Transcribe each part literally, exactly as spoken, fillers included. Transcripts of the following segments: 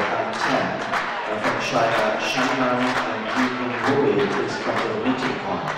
and ten. Uh, from China, Shanghai and Yu Ying is from the meeting point.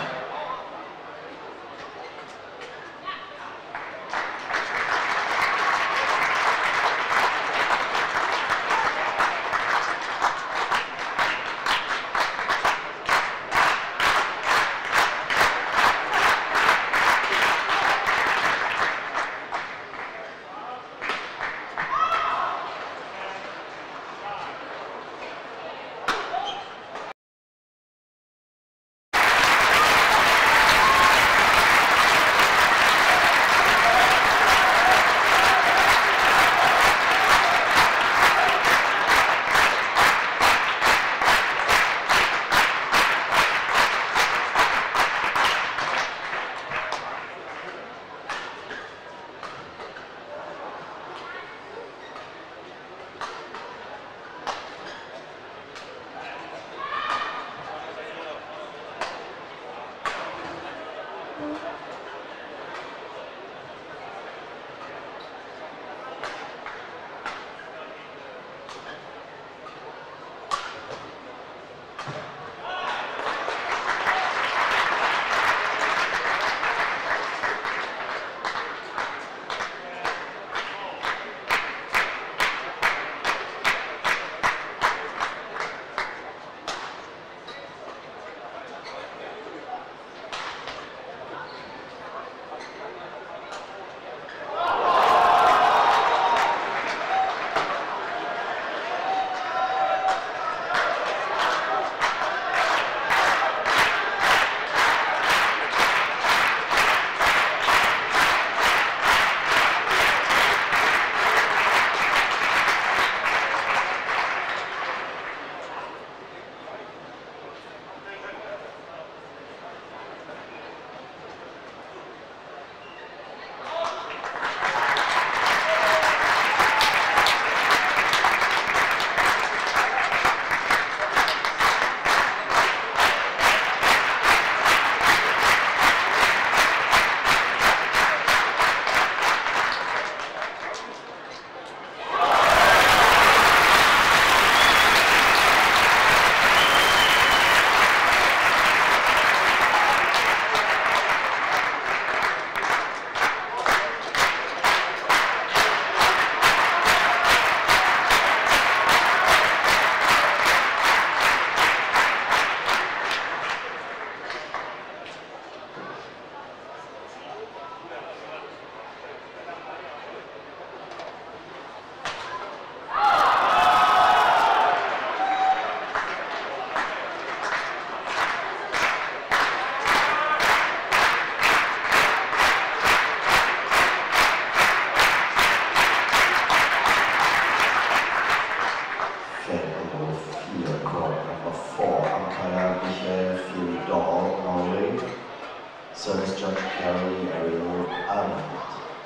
Service Judge Gary Ariel Armand.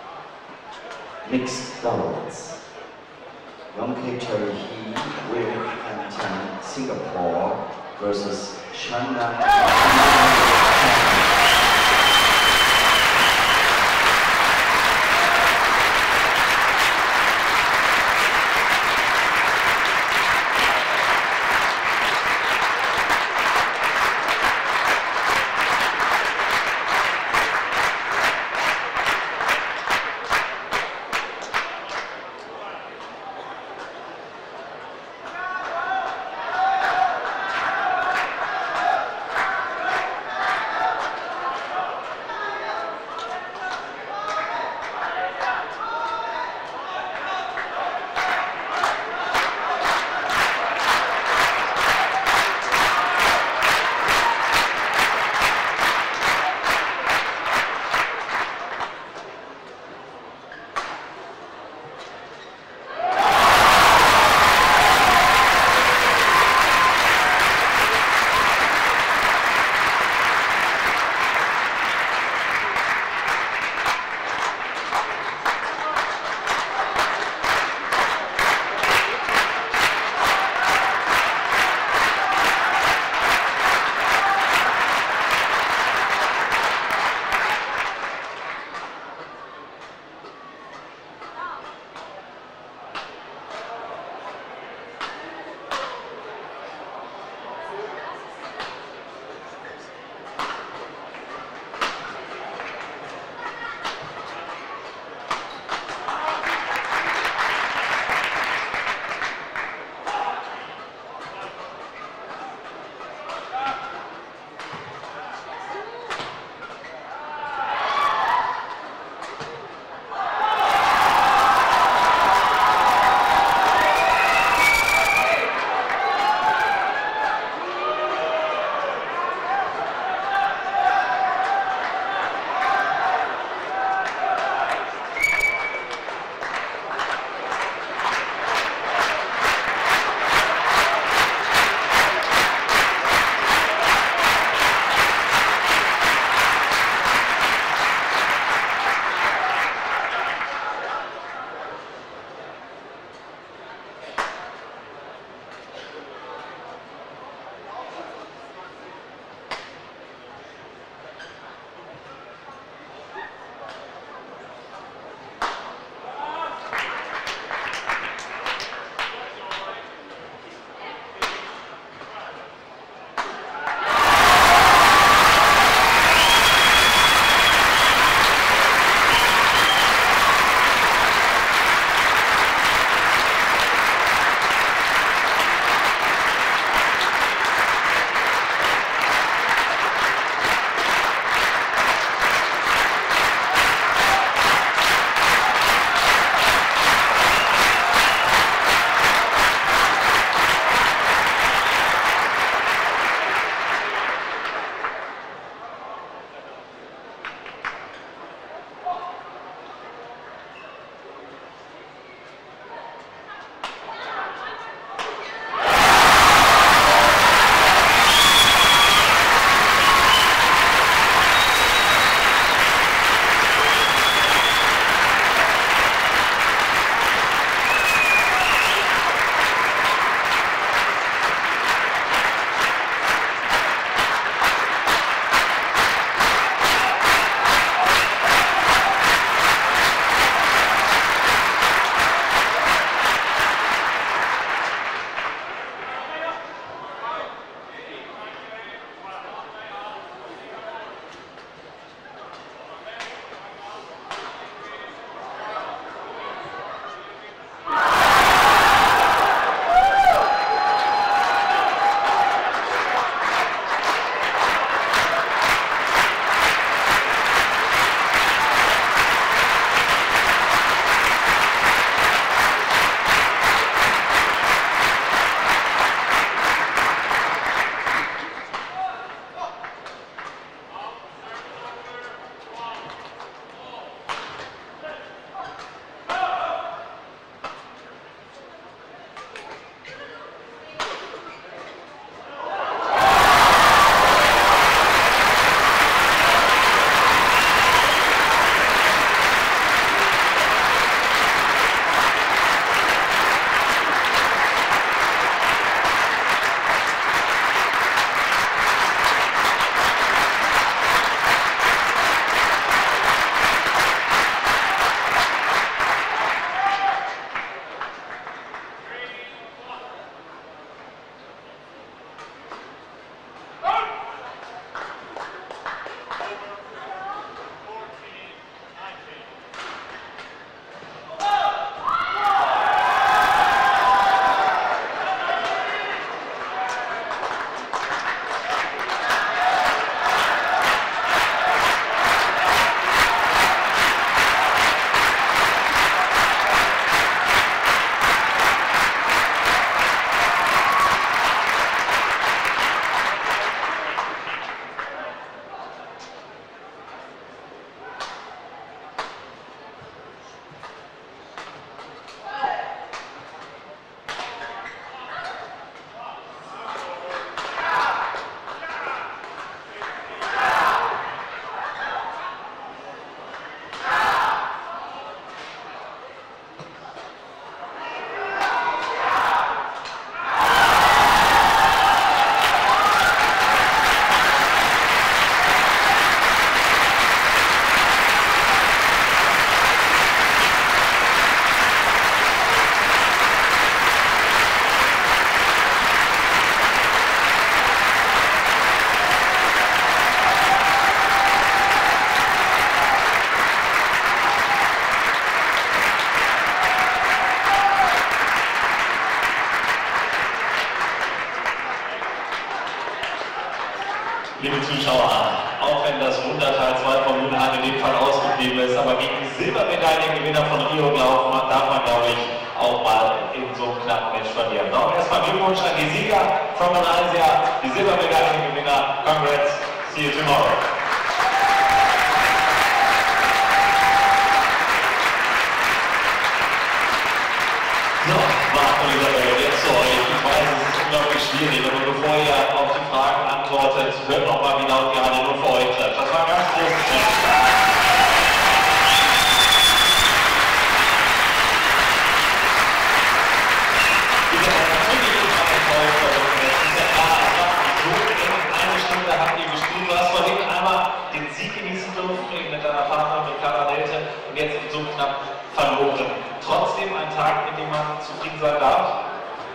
Mixed doubles. Young K. Cherry He, William Anton, Singapore versus China. liebe Zuschauer, auch wenn das Wunderteil zwei von Mülheim in dem Fall ausgeblieben ist, aber gegen die Silbermedaillengewinner von Rio gelaufen hat, darf man, glaube ich, auch mal in so einem knappen Match verlieren. Noch erstmal Glückwunsch an die Sieger von Malaysia, die Silbermedaillengewinner. Congrats, see you tomorrow. So, Marco Isabel, jetzt zu euch. Ich weiß, es ist unglaublich schwierig, aber bevor ihr auf die Fragen antwortet, hört noch mal, wie laut die Halle nur für euch klatscht. Das war ein ganz großes Match. Diese natürlich ist man enttäuscht, aber es ist ja klar, es war so eng, eine Stunde habt ihr gespielt. Du hast vorhin einmal den Sieg genießen dürfen, mit deiner Partnerin, mit Carla Delte, und jetzt so knapp verloren. Trotzdem ein Tag, mit dem man zufrieden sein darf?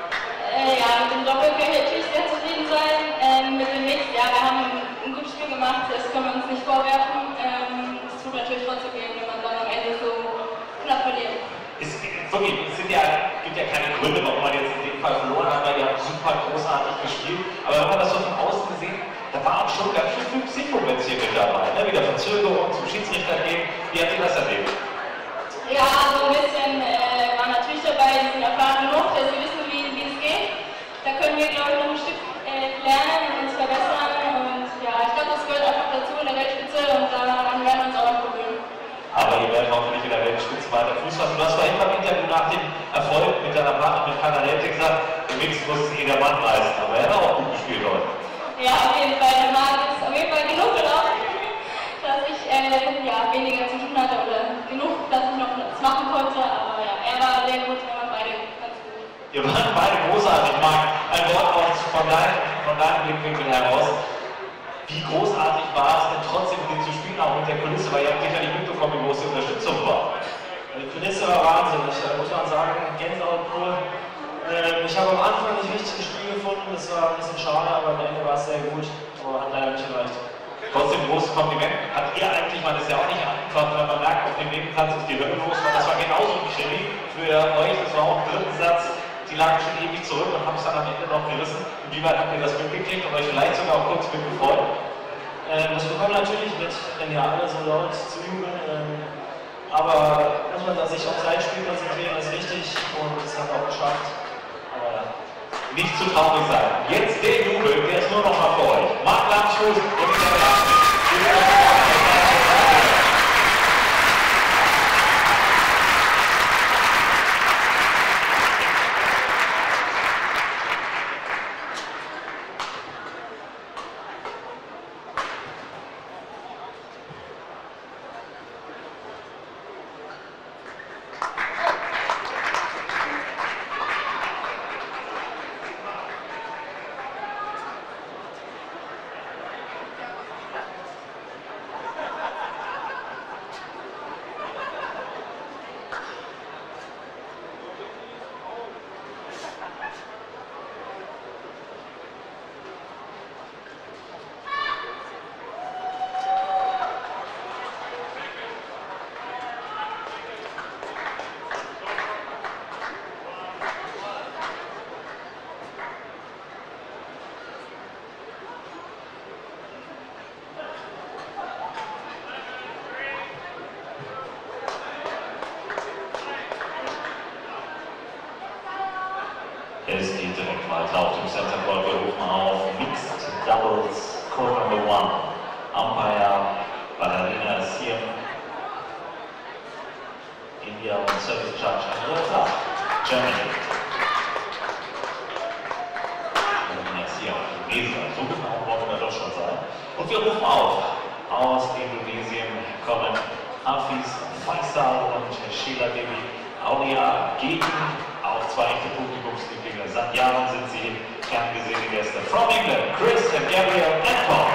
Äh, ja, mit dem Doppel können wir natürlich sehr zufrieden sein. Ähm, mit dem Mix, ja, wir haben ein, ein gutes Spiel gemacht, das können wir uns nicht vorwerfen. Ähm, es tut natürlich trotzdem weh, wenn man dann am Ende so knapp verliert. Es, wirklich, es sind ja, gibt ja keine Gründe, warum man jetzt in dem Fall verloren hat, weil die haben super großartig gespielt. Aber wenn man das so von außen gesehen, da waren schon ganz schön fünf Siegmomente hier mit dabei. Ne? Wieder Verzögerung zum Schiedsrichter gehen. Wie habt ihr das erlebt? Ja, so ein bisschen äh, war natürlich dabei, die sind erfahren genug, dass sie wissen, wie, wie es geht. Da können wir, glaube ich, noch ein Stück äh, lernen und uns verbessern. Und ja, ich glaube, das gehört einfach dazu in der Weltspitze und daran werden wir uns auch noch gewöhnen. Aber ihr werdet hoffentlich in der Weltspitze weiter Fuß fassen. Du hast vorhin beim Interview nach dem Erfolg mit deiner Partnerin, mit Carla Delte gesagt, im Mix muss es eh der Mann leisten. Aber er hat auch gut gespielt heute. Ja, auf jeden Fall. Der Mann ist auf jeden Fall genug gelaufen, dass ich äh, ja, weniger zu tun hatte oder genug, dass ich noch was machen konnte. Aber ja, er war sehr gut, wir waren beide ganz gut. Ihr wart beide großartig. Marc, ein Wort auch von deinem, von deinem Blickwinkel heraus. Wie großartig war es denn trotzdem, mit zu spielen, auch mit der Kulisse? Weil ihr habt sicherlich mitbekommen, wie groß die Unterstützung war. Die Kulisse war wahnsinnig, da muss man sagen, Gänsehaut pur. Ähm, ich habe am Anfang nicht richtig das Spiel gefunden, das war ein bisschen schade, aber am Ende war es sehr gut, aber hat leider nicht gereicht. Trotzdem großes Kompliment. Habt ihr eigentlich, man ist ja auch nicht einfach, wenn man merkt, auf dem Nebenplatz ist die Hölle los, weil das war genauso ein Krimi für euch, das war auch im dritten Satz, die lagen schon ewig zurück und haben es dann am Ende noch gerissen. Inwieweit habt ihr das mitgekriegt und euch vielleicht sogar auch kurz mitgefreut? Ähm, das bekommen wir natürlich mit, wenn ja alle so laut zu jubeln, ähm, aber muss man da sich auf sein Spiel konzentrieren, ist wichtig und das haben wir auch geschafft. Aber ja. Nicht zu traurig sein. Jetzt der Jubel, der ist nur noch mal für euch. Marc Landshut und der Es geht direkt weiter auf dem Center Court. Wir rufen auf Mixed Doubles Court Number One. Umpire Ballerina ist hier. India und Service Judge Andrea, Germany. Und jetzt hier Indonesien. So genau wollen wir doch schon sein. Und wir rufen auf. Aus Indonesien kommen Hafiz Faisal und Sheila Devi Aulia gegen auch zwei echte Publikumslieblinge. Seit Jahren sind sie gern gesehene Gäste. From England, Chris and Gabriel Anton.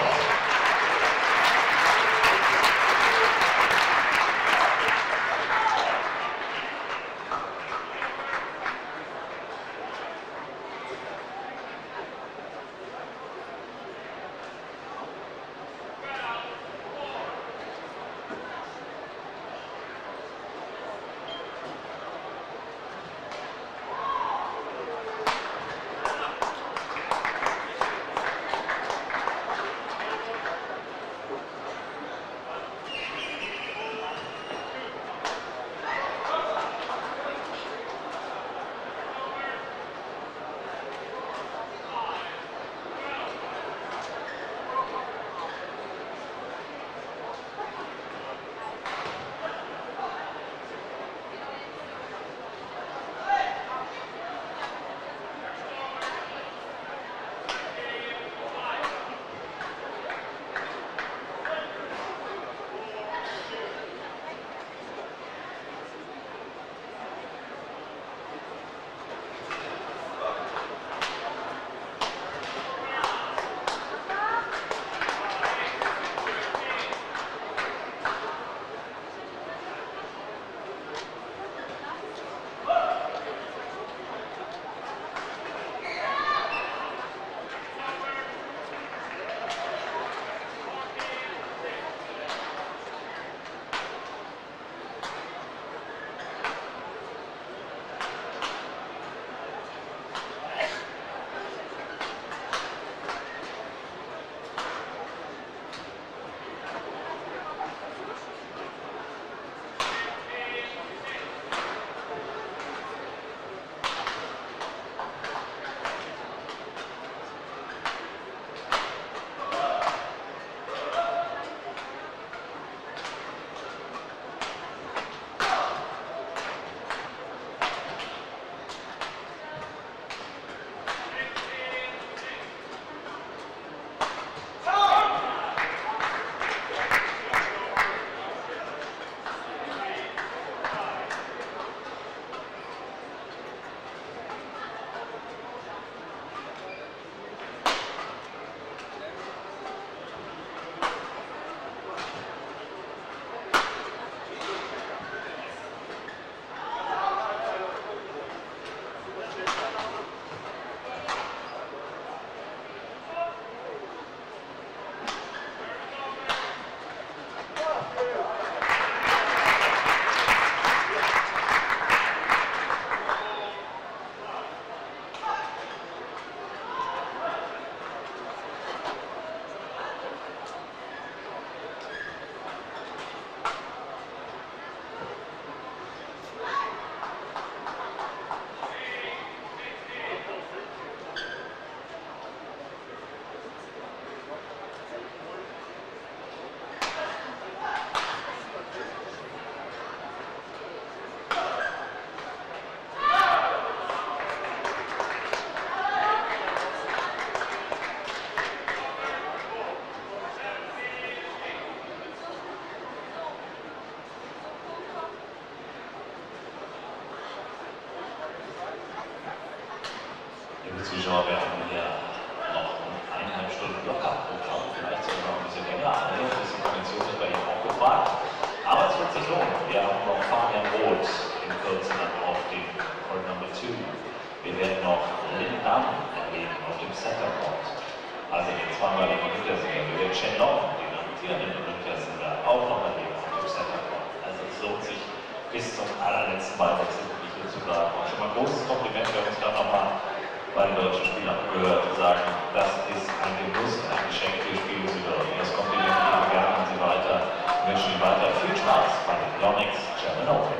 Liebe Zuschauer, wir haben hier noch eineinhalb Stunden Lockerprogramm, vielleicht sogar noch ein bisschen länger. Eine bisschen Kondition wird bei Ihnen auch gefragt. Aber es wird sich lohnen. Wir haben noch Fabian Roth in Kürze dann auf dem Court Number two. Wir werden noch Lin Nam erleben auf dem Center Court. Also den zweimaligen Olympiasieger. Wir werden Chen Long, den amtierenden Olympiasieger, auch noch erleben auf dem Center Court. Also es lohnt sich bis zum allerletzten Ballwechsel nicht hier zu bleiben. Und schon mal ein großes Kompliment, wir haben uns gerade nochmal bei den deutschen Spielern gehört, sagen, das ist ein Genuss und ein Geschenk für Spielsieger. Und das Kompliment geben wir gerne an Sie weiter. Wir wünschen Ihnen weiter viel Spaß bei den Yonex German Open.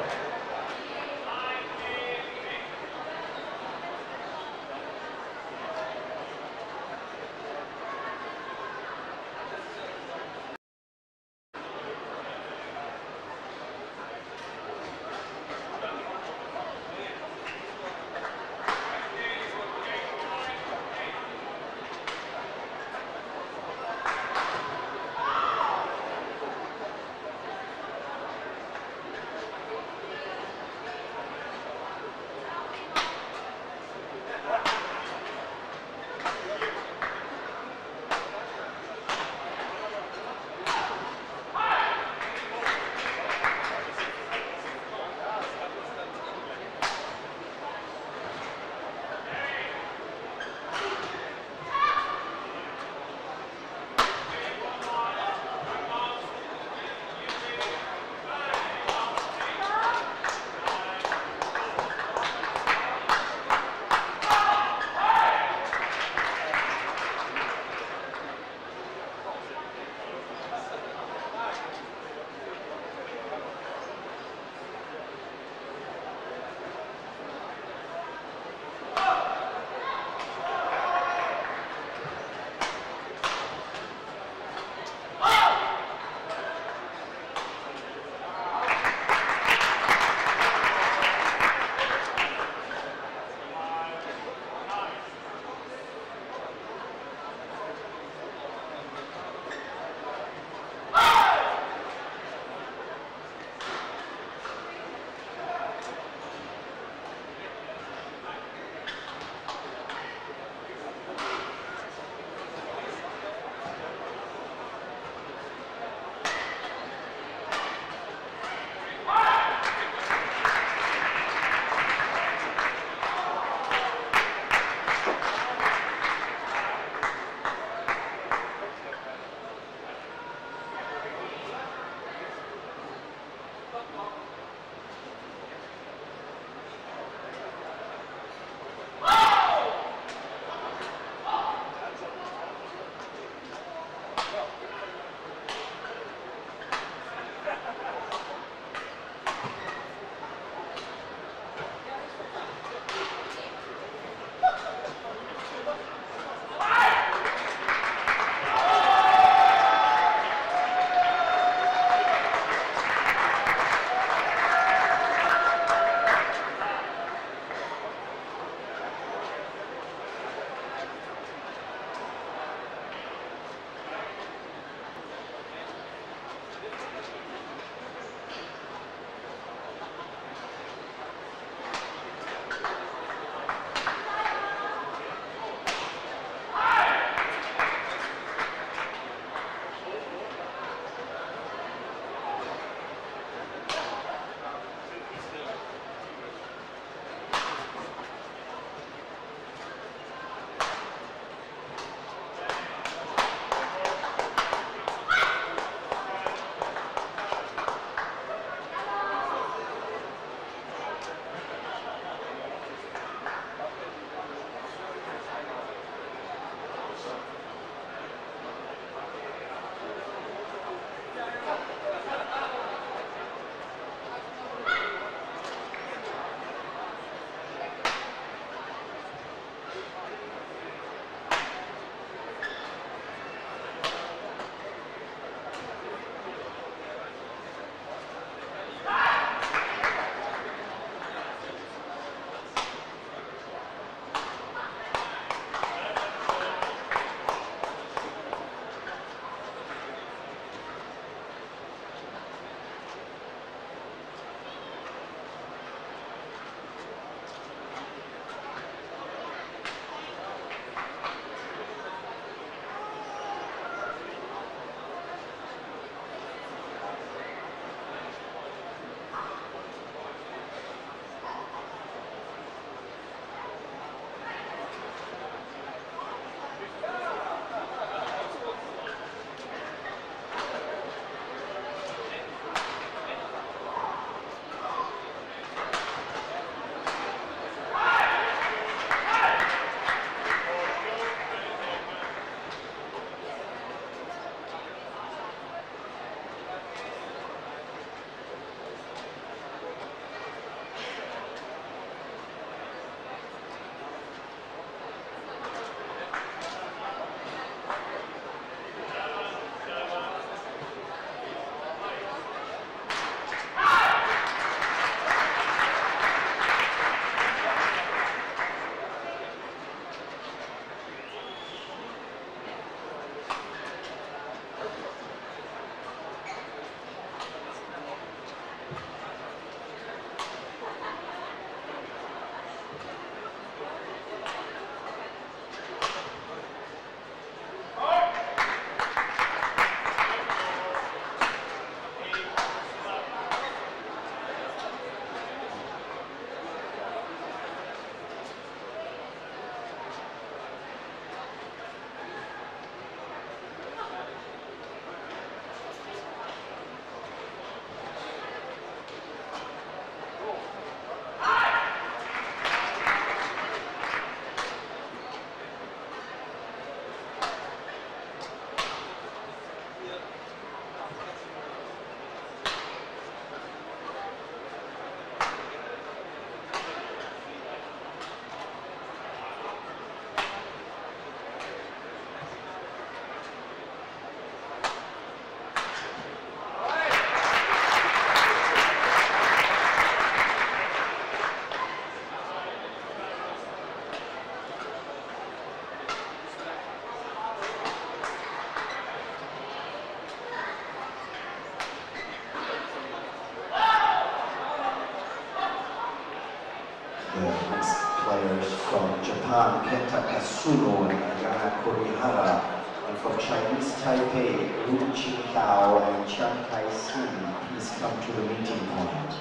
Kenta Kasuno and Ayana Kurihara. And from Chinese Taipei, Lu Qingtao and Chiang Kai-sin, please come to the meeting point.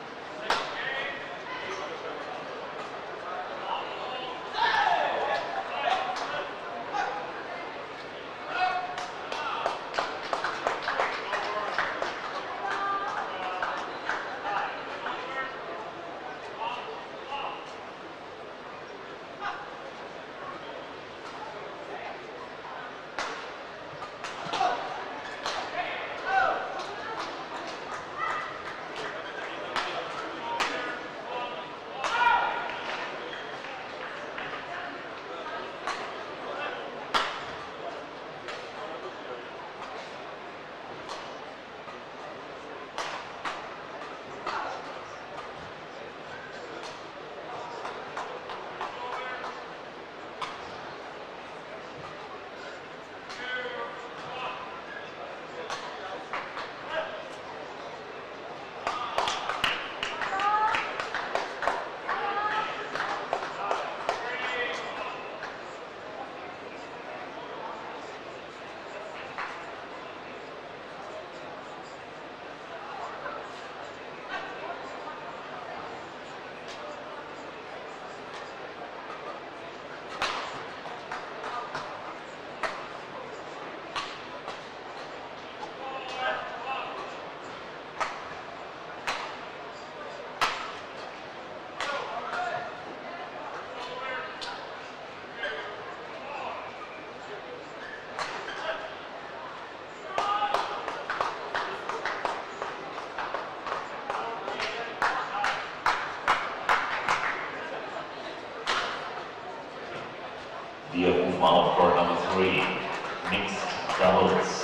Wir rufen auf Court number three, mixed doubles.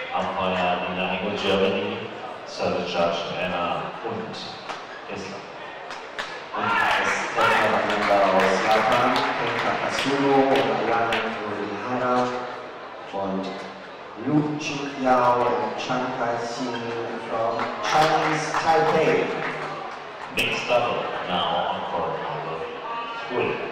Umpire Nina Engel, Germany, Service Judge Anna und Island. Und das Treffer aus Japan, Kenta Kasuno und Ayana Kurihara. Und Lu Qingtao and Chiang Kai-sin from Chinese Taipei. Mixed double now on court number three.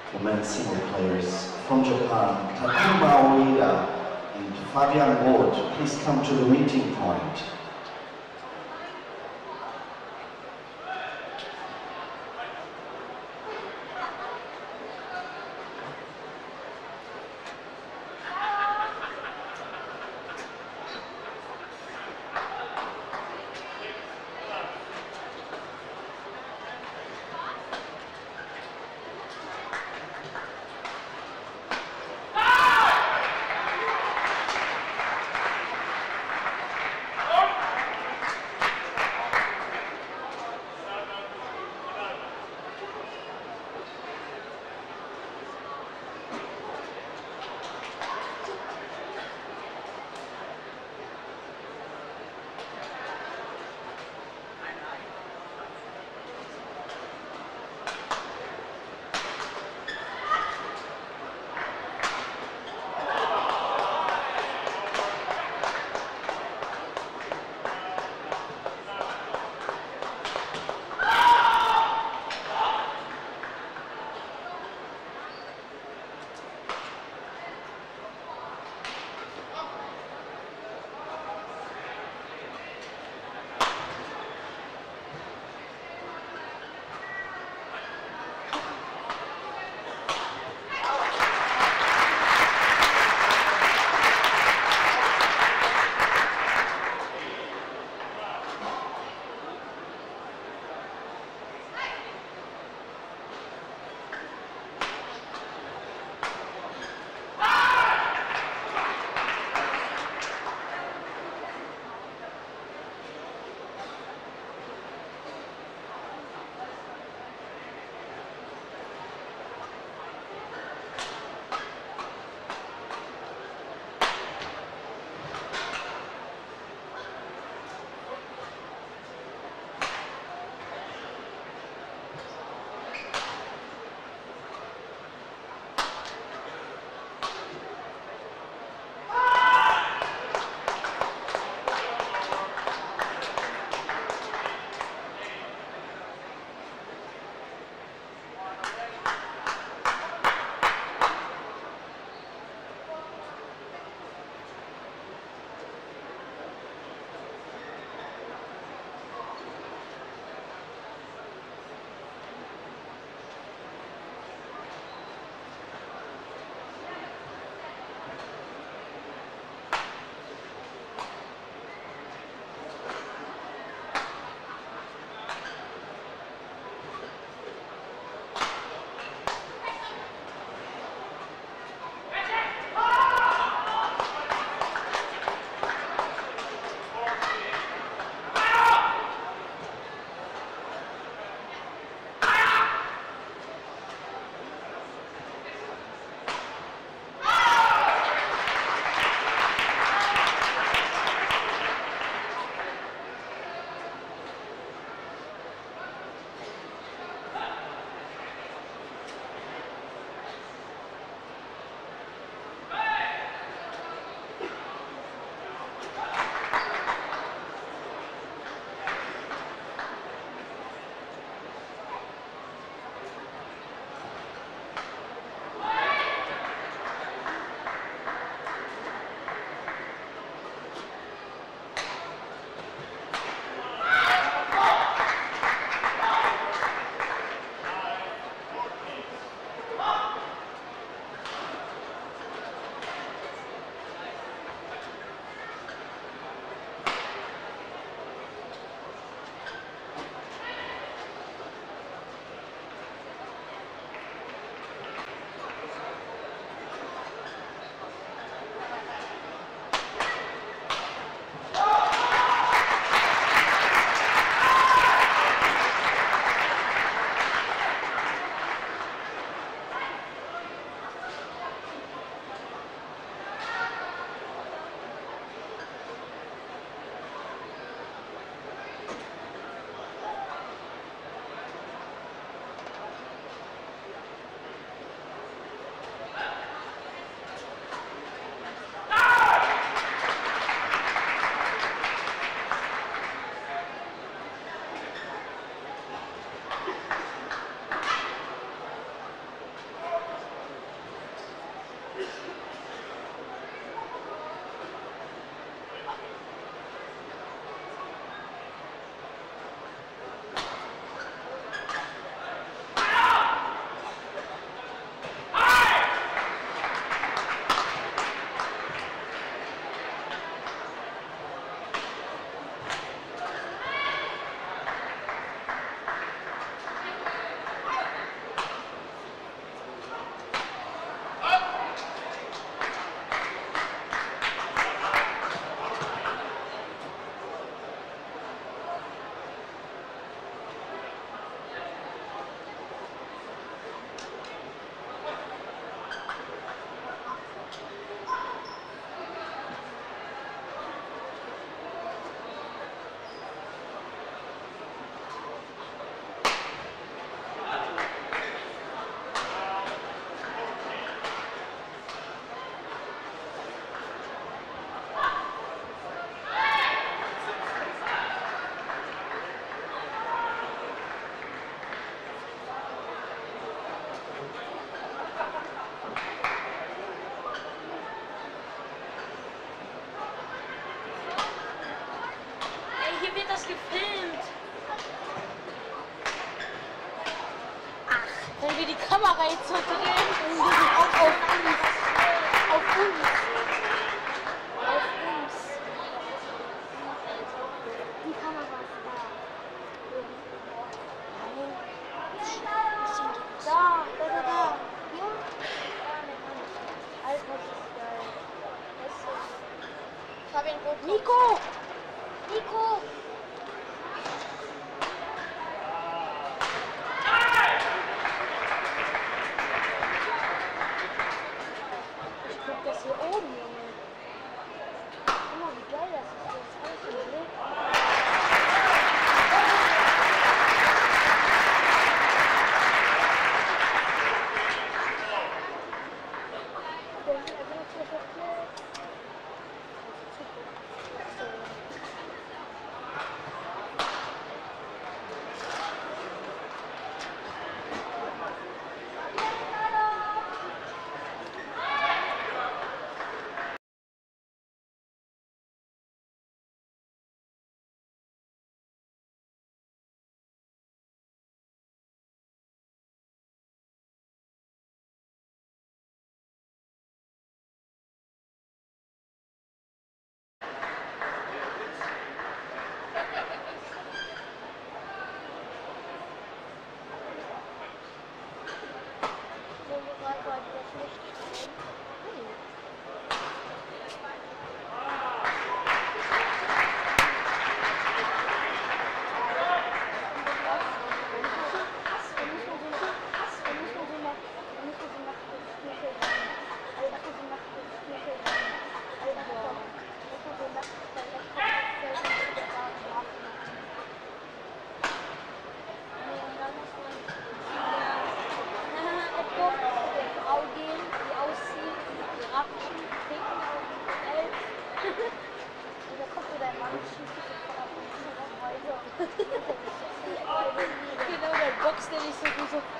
the men's single players from Japan, Takuma Oida and Fabian Ward, please come to the meeting point. Oh! Kamera jetzt so drehen. Auf, auf uns. Auf uns. Auf uns. Die Kamera ist da. Nein. Da, da, da, da. Ja. Alter, das ist geil. Das ist Fabian Gut. Nico! Nico! Ich guck das hier oben, Junge. Guck mal, wie geil das ist. Das ist alles so wild. Genau, der Box, der nicht so gut so.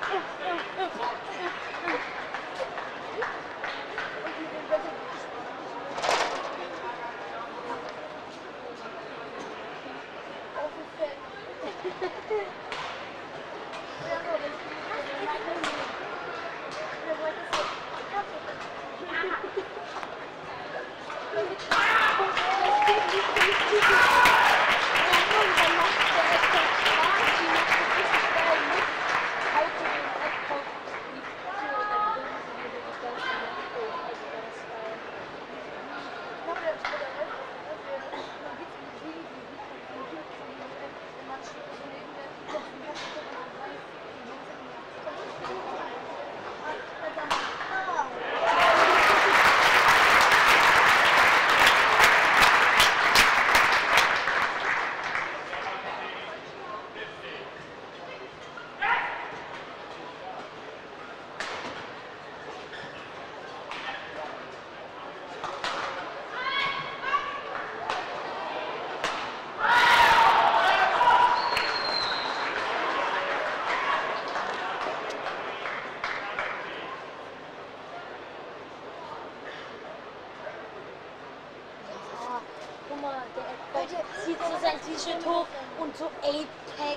Zieht so sein T-Shirt hoch und so eight-Pack.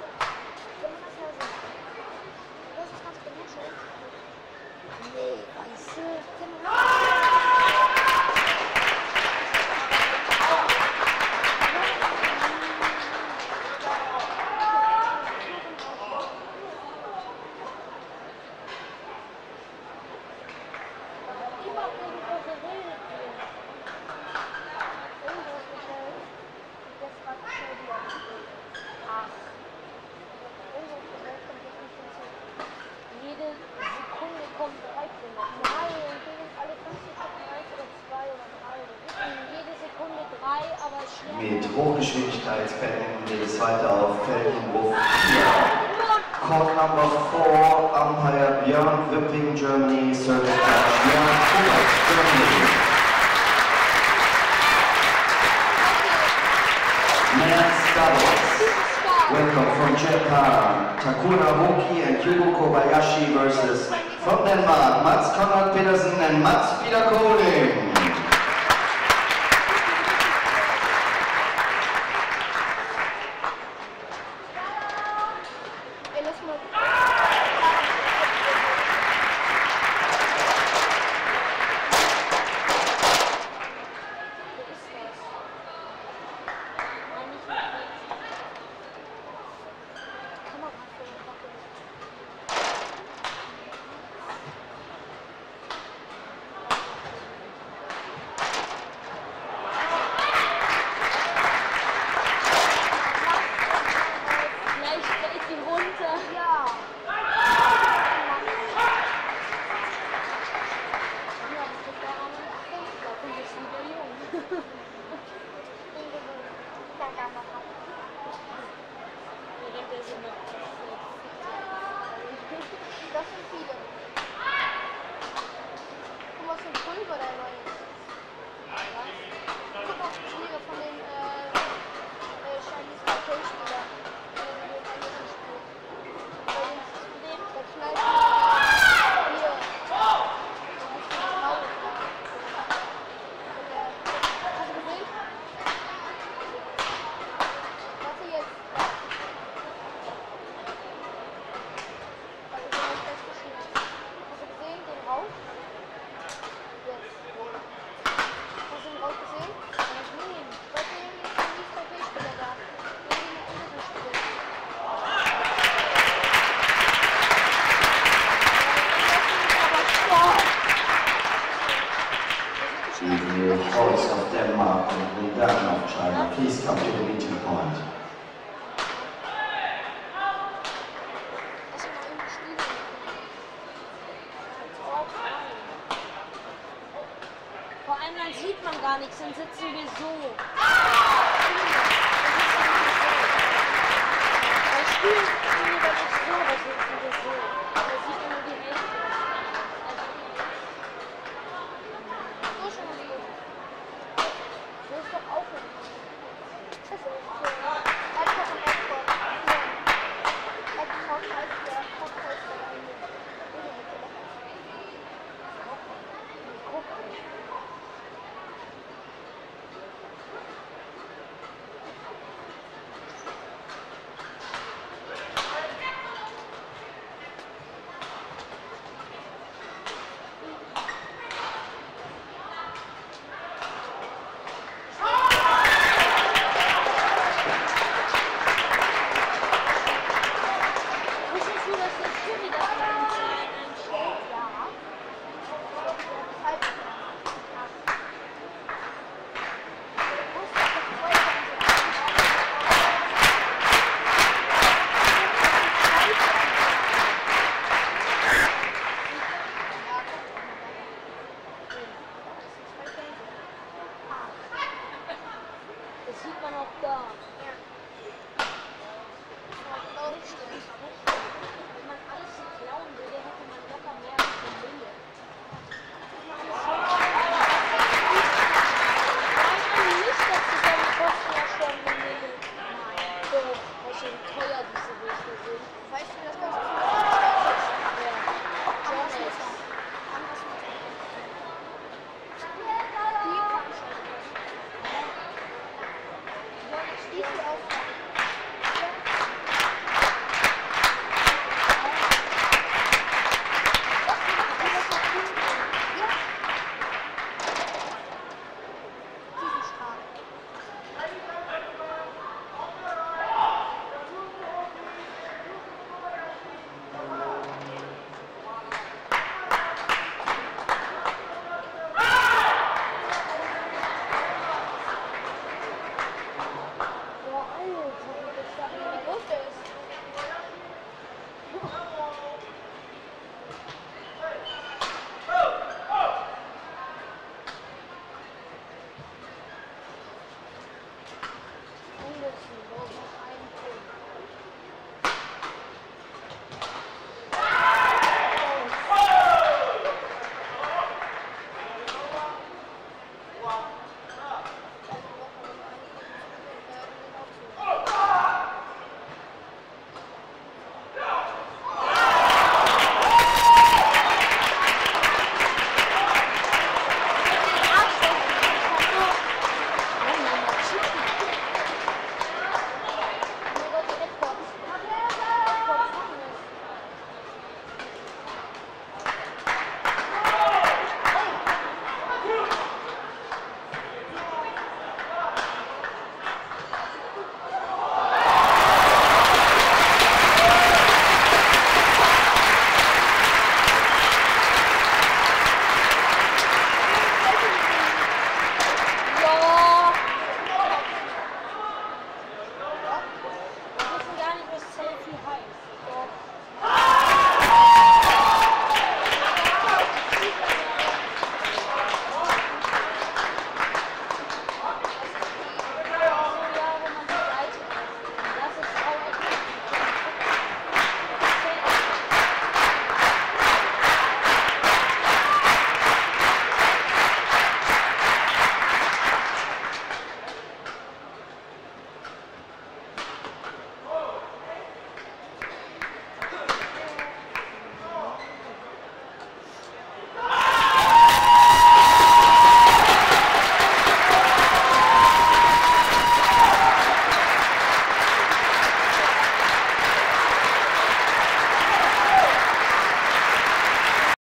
Nee, weißt du? Mit Hochgeschwindigkeitsbällen geht es weiter auf Feldenwurf vier. Court number four, Umpire Björn Wipping, Germany, Service Judge Björn Kubak, Germany. Men's doubles. Welcome from Japan, Takura Hoki and Hugo Kobayashi versus from Denmark, Mats Konrad Pedersen and Mats Peter Koling. Ey, lass mal. Das sind viele. Guck mal, was für ein Pulver da immer ist. Guck mal, die Tiere von den äh, äh, Chinese Taipei-Spielern. Die den englischen spielen. Bei dem System, der knallt hier. Hast du gesehen? Warte jetzt. Also, den hab ich gleich geschnitten. Hast du gesehen, den Rauch? Jetzt. Hast du den Rauch gesehen? Nein. Bei dem Chinese Taipei-Spieler da. Der den englischen spielt. Evenil Holz of Denmark and Li Dan of China, please come to the meeting point. Lass mal eben spielen. Vor allem dann sieht man gar nichts, dann sitzen wir so. Bei Spielen sitzen wir dann nicht so, da sitzen wir so. Da sieht man nur die Hälfte. So schon mal so. So ist doch auch nicht. Das ist für Erdkopf und Erdkopf. Erdkopf heißt der Kopf heißt der eigentlich. Wusstest du, dass der Schiri das mit den Zahlen einstellt? Ja. Halt. Wo ist das Das sieht man auch da. Wenn man alles so klauen würde, hätte man locker mehr als die Mülle. Weiß man nicht, dass die dann kosten ja schon eine Mülle. Nein. Doch, weil schon teuer diese Würste sind. Weißt du, das kannst du Ja. anders John machen. Anders machen. Die Veranstaltung. Die für Aufgaben.